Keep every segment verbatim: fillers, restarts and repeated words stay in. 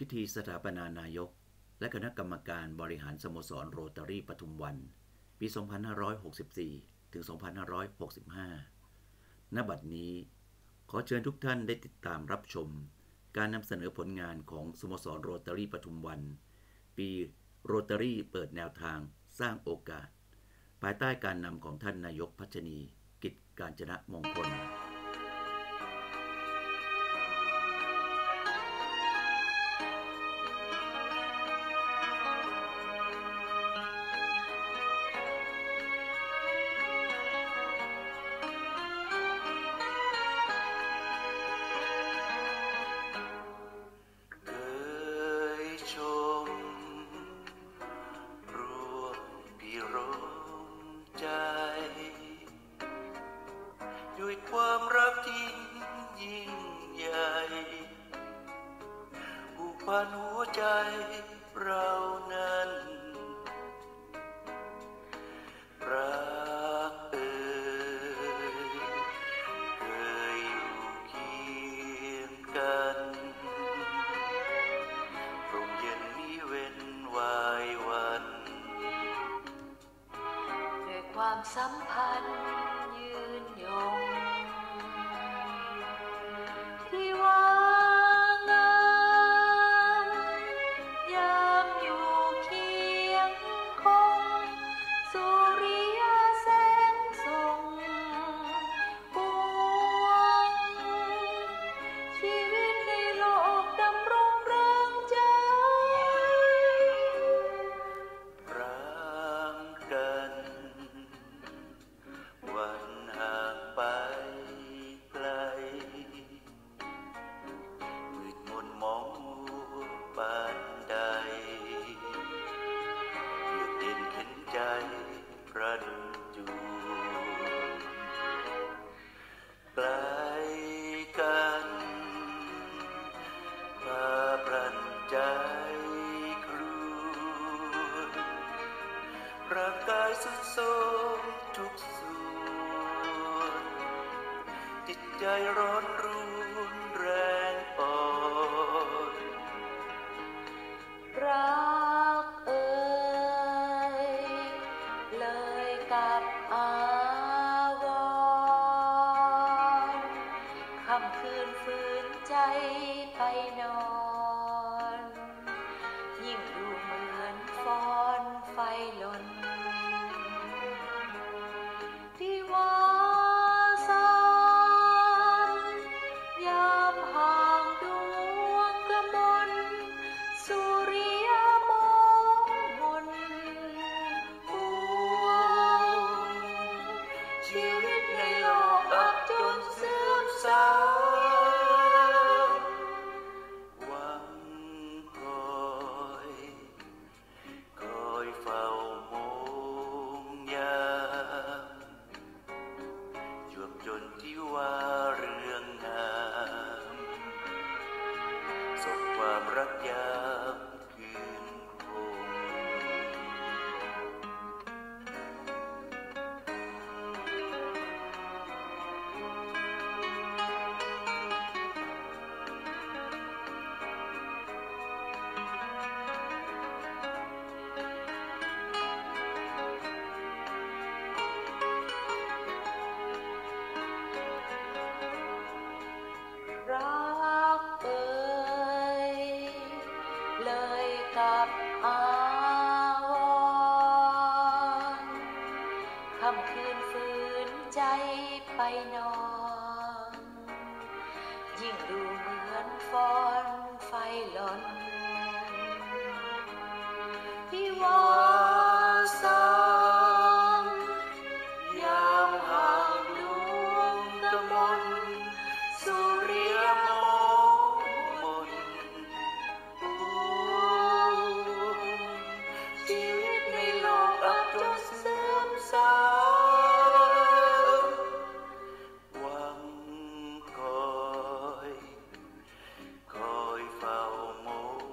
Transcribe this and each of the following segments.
พิธีสถาปนานายกและคณะกรรมการบริหารสโมสรโรตารี่ปทุมวันปี สองพันห้าร้อยหกสิบสี่ ถึง สองพันห้าร้อยหกสิบห้า ณ บัดนี้ขอเชิญทุกท่านได้ติดตามรับชมการนำเสนอผลงานของสโมสรโรตารี่ปทุมวันปีโรตารี่เปิดแนวทางสร้างโอกาสภายใต้การนำของท่านนายกพัชนีกิจกาญจนมงคลด้วยความรักที่ยิ่งใหญ่ผูกพันหัวใจเรานั้นรักเอ่ยเคยอยู่เคียงกันร่มเย็นมิเว้นวายวันด้วยความสัมพันธ์ยืนยงที่ว่างามยามอยู่เคียงคงสุริยแสงส่องปวงชีวิตในโลกดำรงเริงใจรักกันวันห่างไปไกลมืดมนมองมัวปานใดเยือกเย็นเข็นใจพรันจูไกลกันมาพรันใจครวญร่างกายสุดโทรมทุกส่วนจิตใจร้อนรุนแรงอ่อนรักเอ่ยเลยกับอาวรณ์ค่ำคืนฝืนใจไปนอนยิ่งดูเหมือนฟ้อนไฟหล่นที่ว่าสามยามห่างดวงกมลสุริยมองมนปวงชีวิตในโลกอับจนเสื่อมทรามหวังคอยคอยเฝ้ามองยามจวบจนที่ว่าเรื่องงามสบความรักยามคืนคงรักเอ่ยเลยกับอาวรณ์ค่ำคืนฝืนใจไปนอนยิ่งดูเหมือนฟ้อนไฟหล่นที่ว่าสามยามห่างดวงกมลสุริยมองมนปวงชีวิตในโลกอับจนเสื่อมทรามหวังคอยคอยเฝ้ามอง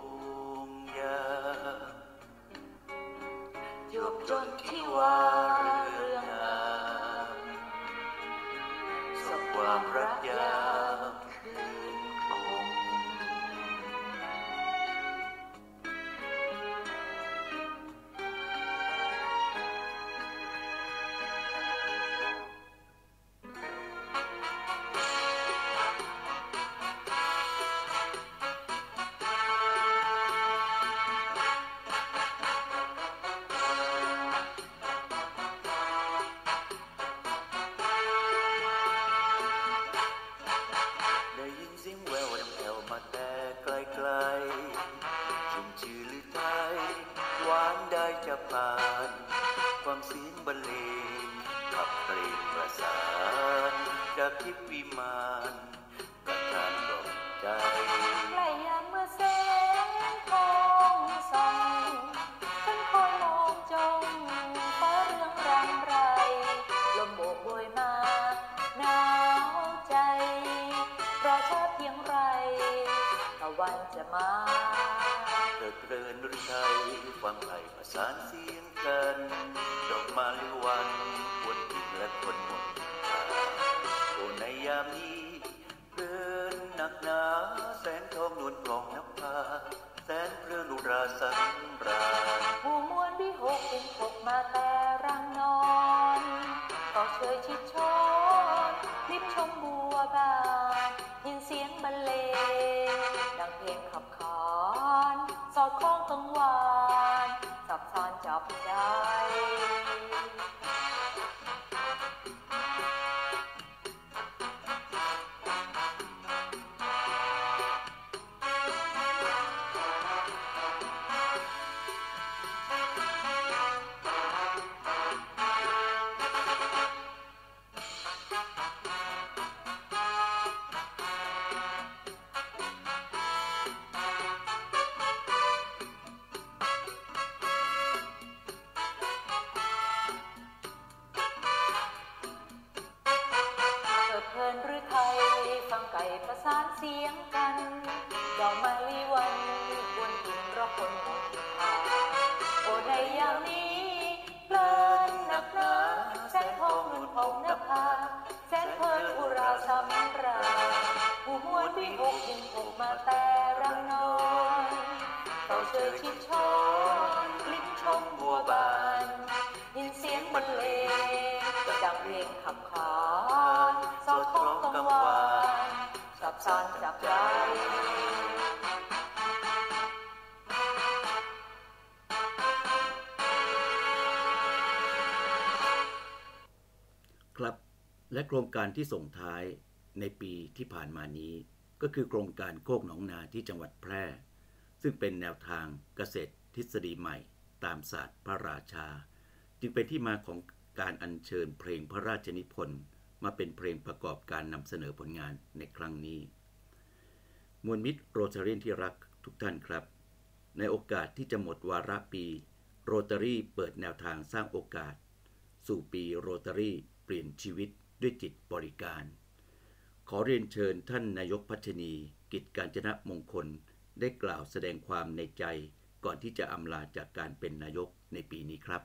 เสียงบรรเลงขับเพลงประสานจากทิพย์วิมานประทานดอกใจใกล้ยามเมื่อแสงทองส่องฉันคอยมองจ้องฟ้าเรืองรำไรลมโบกโบยมาหนาวใจรอช้าเพียงไรตะวันจะมาเถิดเพลินฤทัยฟังไผ่ประสานเสียงกันดอกมาลิวันวนกิ่งและคนหมดทางโอ้ในยามนี้เดินหนักหนาแสนทองนวลทองนภาแสนเพลินอุราสังราผู้มวลวิหกเป็นพกมาแต่รังนอนต่อเชยชิดชอนลิบชมบัวบานยินเสียงบรรเลงดังเพลงขับขานสอดคล้องกังวานสับสานจับใจเพลินหรือไทยฟังไก่ประสานเสียงกันดอกมะลิวันบวนกิ่งรอคนหมดทางโอ้ในยามนี้เพลินหนักหนาแสนทองนวลพองนภาแสนเพลินอุราสำราญผู้มวลวิหกยินพกมาแต่รังนอนต่อเชยชิดชอนลิ้นชมบัวบานยินเสียงบรรเลงดังเพลงขับขานสอดคล้องกังวานสับสานจับใจครับและโครงการที่ส่งท้ายในปีที่ผ่านมานี้ก็คือโครงการโคกหนองนาที่จังหวัดแพร่ซึ่งเป็นแนวทางเกษตรทฤษฎีใหม่ตามศาสตร์พระราชาจึงเป็นที่มาของการอัญเชิญเพลงพระราชนิพนธ์มาเป็นเพลงประกอบการนำเสนอผลงานในครั้งนี้มวลมิตรโรตารี่ที่รักทุกท่านครับในโอกาสที่จะหมดวาระปีโรตารี่เปิดแนวทางสร้างโอกาสสู่ปีโรตารี่เปลี่ยนชีวิตด้วยจิตบริการขอเรียนเชิญท่านนายกพัชนีกิจกาญจนมงคลได้กล่าวแสดงความในใจก่อนที่จะอำลาจากการเป็นนายกในปีนี้ครับ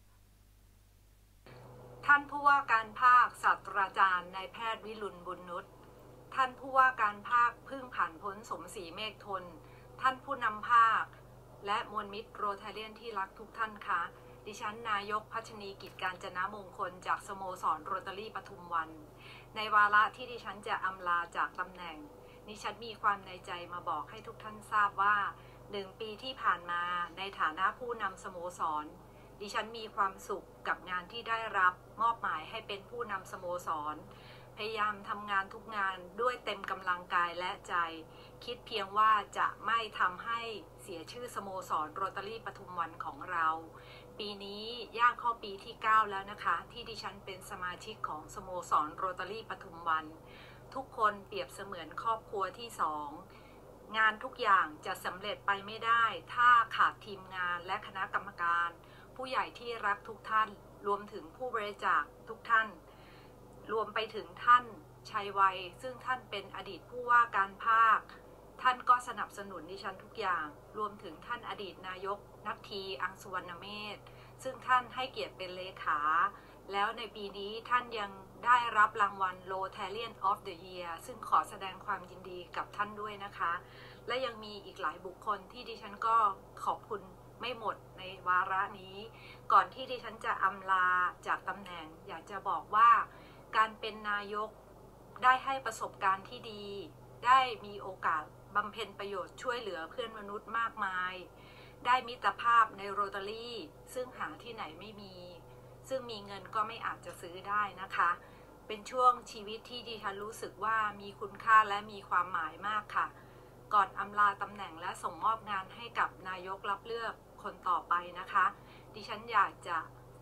ท่านผู้ว่าการภาคศาสตราจารย์นายแพทย์วิรุณบุญนุชท่านผู้ว่าการภาคพึ่งผ่านพ้นสมศรีเมฆทนท่านผู้นำภาคและมวลมิตรโรทาเรียนที่รักทุกท่านคะดิฉันนายกพัชนีกิจกาญจนมงคลจากสโมสรโรตารี่ปทุมวันในวาระที่ดิฉันจะอำลาจากตำแหน่งดิฉันมีความในใจมาบอกให้ทุกท่านทราบว่าหนึ่งปีที่ผ่านมาในฐานะผู้นำสโมสรดิฉันมีความสุขกับงานที่ได้รับมอบหมายให้เป็นผู้นำสโมสรพยายามทำงานทุกงานด้วยเต็มกำลังกายและใจคิดเพียงว่าจะไม่ทำให้เสียชื่อสโมสรโรตารี่ปทุมวันของเราปีนี้ย่างเข้าปีที่เก้าแล้วนะคะที่ดิฉันเป็นสมาชิกของสโมสรโรตารี่ปทุมวันทุกคนเปรียบเสมือนครอบครัวที่สองงานทุกอย่างจะสำเร็จไปไม่ได้ถ้าขาดทีมงานและคณะกรรมการผู้ใหญ่ที่รักทุกท่านรวมถึงผู้บริจาคทุกท่านรวมไปถึงท่านชัยวัยซึ่งท่านเป็นอดีตผู้ว่าการภาคท่านก็สนับสนุนดิฉันทุกอย่างรวมถึงท่านอดีตนายกนัทธีอังสุวรรณเมธซึ่งท่านให้เกียรติเป็นเลขาแล้วในปีนี้ท่านยังได้รับรางวัล Rotarian of the Year ซึ่งขอแสดงความยินดีกับท่านด้วยนะคะและยังมีอีกหลายบุคคลที่ดิฉันก็ขอบคุณไม่หมดในวาระนี้ก่อนที่ดิฉันจะอำลาจากตำแหน่งอยากจะบอกว่าการเป็นนายกได้ให้ประสบการณ์ที่ดีได้มีโอกาสบำเพ็ญประโยชน์ช่วยเหลือเพื่อนมนุษย์มากมายได้มิตรภาพในโรตารี่ซึ่งหาที่ไหนไม่มีซึ่งมีเงินก็ไม่อาจจะซื้อได้นะคะเป็นช่วงชีวิตที่ดิฉันรู้สึกว่ามีคุณค่าและมีความหมายมากค่ะก่อนอำลาตำแหน่งและส่งมอบงานให้กับนายกรับเลือกคนต่อไปนะคะดิฉันอยากจะ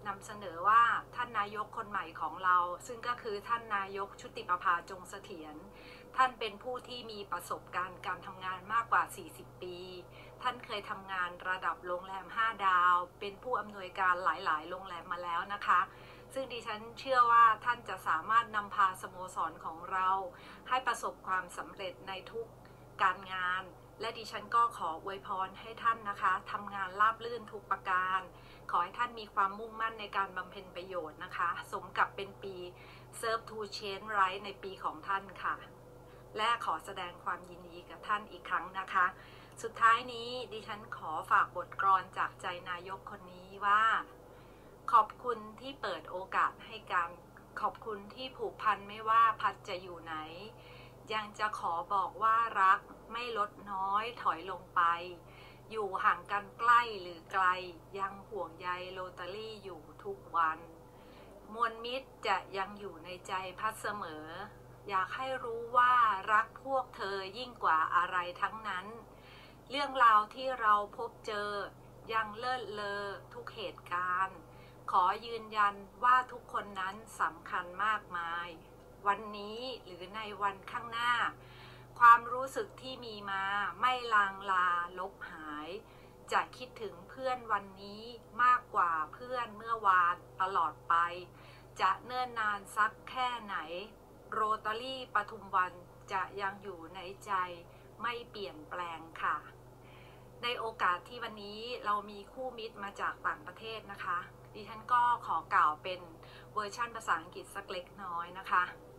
นำเสนอว่าท่านนายกคนใหม่ของเราซึ่งก็คือท่านนายกชุติประภาจงเสถียรท่านเป็นผู้ที่มีประสบการณ์การทำงานมากกว่าสี่สิบปีท่านเคยทำงานระดับโรงแรมห้าดาวเป็นผู้อำนวยการหลายๆโรงแรมมาแล้วนะคะซึ่งดิฉันเชื่อว่าท่านจะสามารถนำพาสโมสรของเราให้ประสบความสำเร็จในทุกการงานและดิฉันก็ขออวยพรให้ท่านนะคะทำงานราบรื่นทุกประการขอให้ท่านมีความมุ่งมั่นในการบำเพ็ญประโยชน์นะคะสมกับเป็นปี Serve to Change Right ในปีของท่านค่ะและขอแสดงความยินดีกับท่านอีกครั้งนะคะสุดท้ายนี้ดิฉันขอฝากบทกลอนจากใจนายกคนนี้ว่าขอบคุณที่เปิดโอกาสให้กันขอบคุณที่ผูกพันไม่ว่าพัดจะอยู่ไหนยังจะขอบอกว่ารักไม่ลดน้อยถอยลงไปอยู่ห่างกันใกล้หรือไกลยังห่วงใยโรตารี่อยู่ทุกวันมวลมิตรจะยังอยู่ในใจพัดเสมออยากให้รู้ว่ารักพวกเธอยิ่งกว่าอะไรทั้งนั้นเรื่องราวที่เราพบเจอยังเลิศเลอทุกเหตุการณ์ขอยืนยันว่าทุกคนนั้นสำคัญมากมายวันนี้หรือในวันข้างหน้าความรู้สึกที่มีมาไม่ลางลาลบหายจะคิดถึงเพื่อนวันนี้มากกว่าเพื่อนเมื่อวานตลอดไปจะเนิ่นนานสักแค่ไหนโรตารี่ปทุมวันจะยังอยู่ในใจไม่เปลี่ยนแปลงค่ะในโอกาสที่วันนี้เรามีคู่มิตรมาจากต่างประเทศนะคะดิฉันก็ขอกล่าวเป็นเวอร์ชันภาษาอังกฤษสักเล็กน้อยนะคะ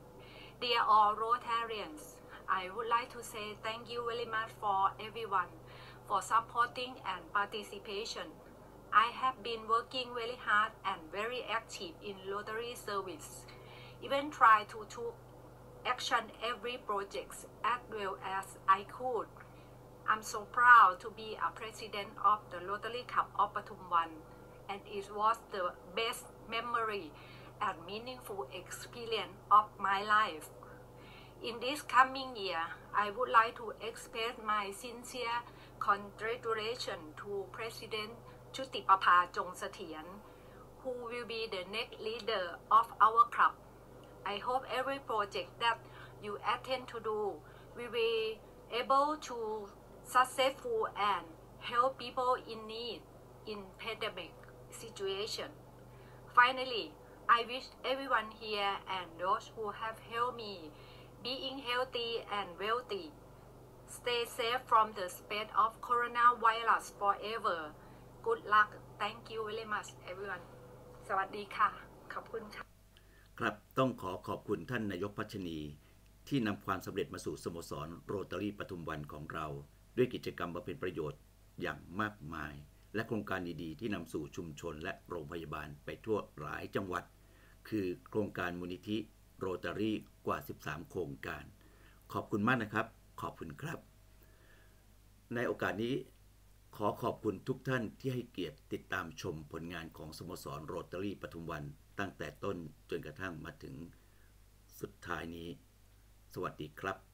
Dear all Rotarians, I would like to say thank you very much for everyone for supporting and participation. I have been working very hard and very active in Rotary service, even try to take action every project as well as I could. I'm so proud to be a president of the Rotary Club of Pathumwan, and it was the best memory and meaningful experience of my life. In this coming year, I would like to express my sincere congratulations to President Chutipapa Jongsathien, who will be the next leader of our club. I hope every project that you attend to do will be able to successful and help people in need in pandemic situation. Finally, I wish everyone here and those who have helped me being healthy and wealthy. Stay safe from the spread of coronavirus forever. Good luck. Thank you very much, everyone. สวัสดีค่ะขอบคุณค่ะครับต้องขอขอบคุณท่านนายกพัชนีที่นำความสำเร็จมาสู่สโมสรโรตารี่ปทุมวันของเราด้วยกิจกรรมบำเพ็ญประโยชน์อย่างมากมายและโครงการดีๆที่นำสู่ชุมชนและโรงพยาบาลไปทั่วหลายจังหวัดคือโครงการมูลนิธิโรตารี่กว่าสิบสามโครงการขอบคุณมากนะครับขอบคุณครับในโอกาสนี้ขอขอบคุณทุกท่านที่ให้เกียรติติดตามชมผลงานของสโมสรโรตารี่ปทุมวันตั้งแต่ต้นจนกระทั่งมาถึงสุดท้ายนี้สวัสดีครับ